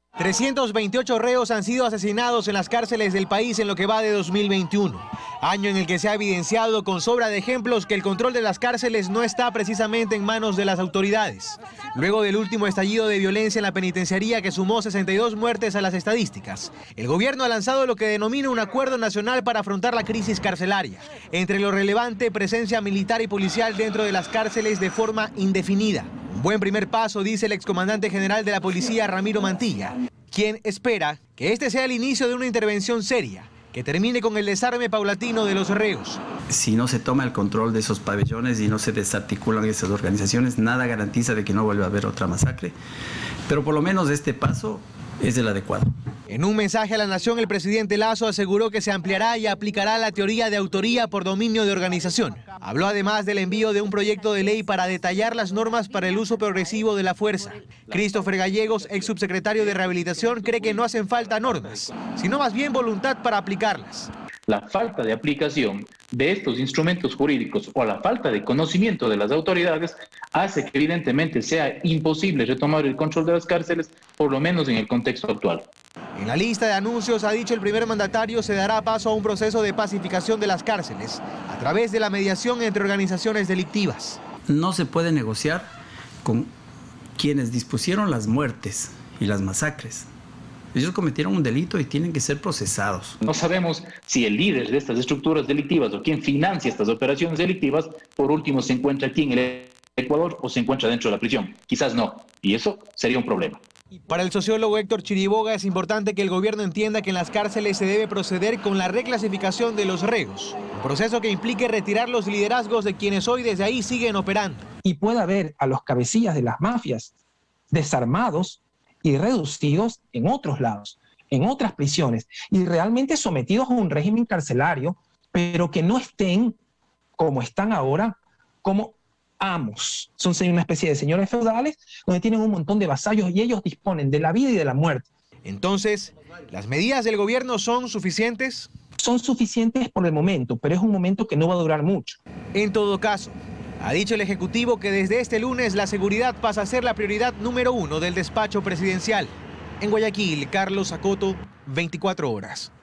328 reos han sido asesinados en las cárceles del país en lo que va de 2021, año en el que se ha evidenciado con sobra de ejemplos que el control de las cárceles no está precisamente en manos de las autoridades. Luego del último estallido de violencia en la penitenciaría que sumó 62 muertes a las estadísticas, el gobierno ha lanzado lo que denomina un acuerdo nacional para afrontar la crisis carcelaria. Entre lo relevante, presencia militar y policial dentro de las cárceles de forma indefinida. Un buen primer paso, dice el excomandante general de la policía, Ramiro Mantilla, quien espera que este sea el inicio de una intervención seria que termine con el desarme paulatino de los reos. Si no se toma el control de esos pabellones y no se desarticulan esas organizaciones, nada garantiza de que no vuelva a haber otra masacre. Pero por lo menos este paso es el adecuado. En un mensaje a la nación, el presidente Lasso aseguró que se ampliará y aplicará la teoría de autoría por dominio de organización. Habló además del envío de un proyecto de ley para detallar las normas para el uso progresivo de la fuerza. Christopher Gallegos, ex subsecretario de Rehabilitación, cree que no hacen falta normas, sino más bien voluntad para aplicarlas. La falta de aplicación de estos instrumentos jurídicos o la falta de conocimiento de las autoridades hace que evidentemente sea imposible retomar el control de las cárceles, por lo menos en el contexto actual. En la lista de anuncios, ha dicho el primer mandatario, se dará paso a un proceso de pacificación de las cárceles a través de la mediación entre organizaciones delictivas. No se puede negociar con quienes dispusieron las muertes y las masacres. Ellos cometieron un delito y tienen que ser procesados. No sabemos si el líder de estas estructuras delictivas o quien financia estas operaciones delictivas, por último, se encuentra aquí en el Ecuador o se encuentra dentro de la prisión. Quizás no, y eso sería un problema. Para el sociólogo Héctor Chiriboga es importante que el gobierno entienda que en las cárceles se debe proceder con la reclasificación de los reos, un proceso que implique retirar los liderazgos de quienes hoy desde ahí siguen operando. Y pueda haber a los cabecillas de las mafias desarmados y reducidos en otros lados, en otras prisiones, y realmente sometidos a un régimen carcelario, pero que no estén como están ahora, como amos. Son una especie de señores feudales donde tienen un montón de vasallos y ellos disponen de la vida y de la muerte. Entonces, ¿las medidas del gobierno son suficientes? Son suficientes por el momento, pero es un momento que no va a durar mucho. En todo caso, ha dicho el Ejecutivo que desde este lunes la seguridad pasa a ser la prioridad número 1 del despacho presidencial. En Guayaquil, Carlos Acoto, 24 horas.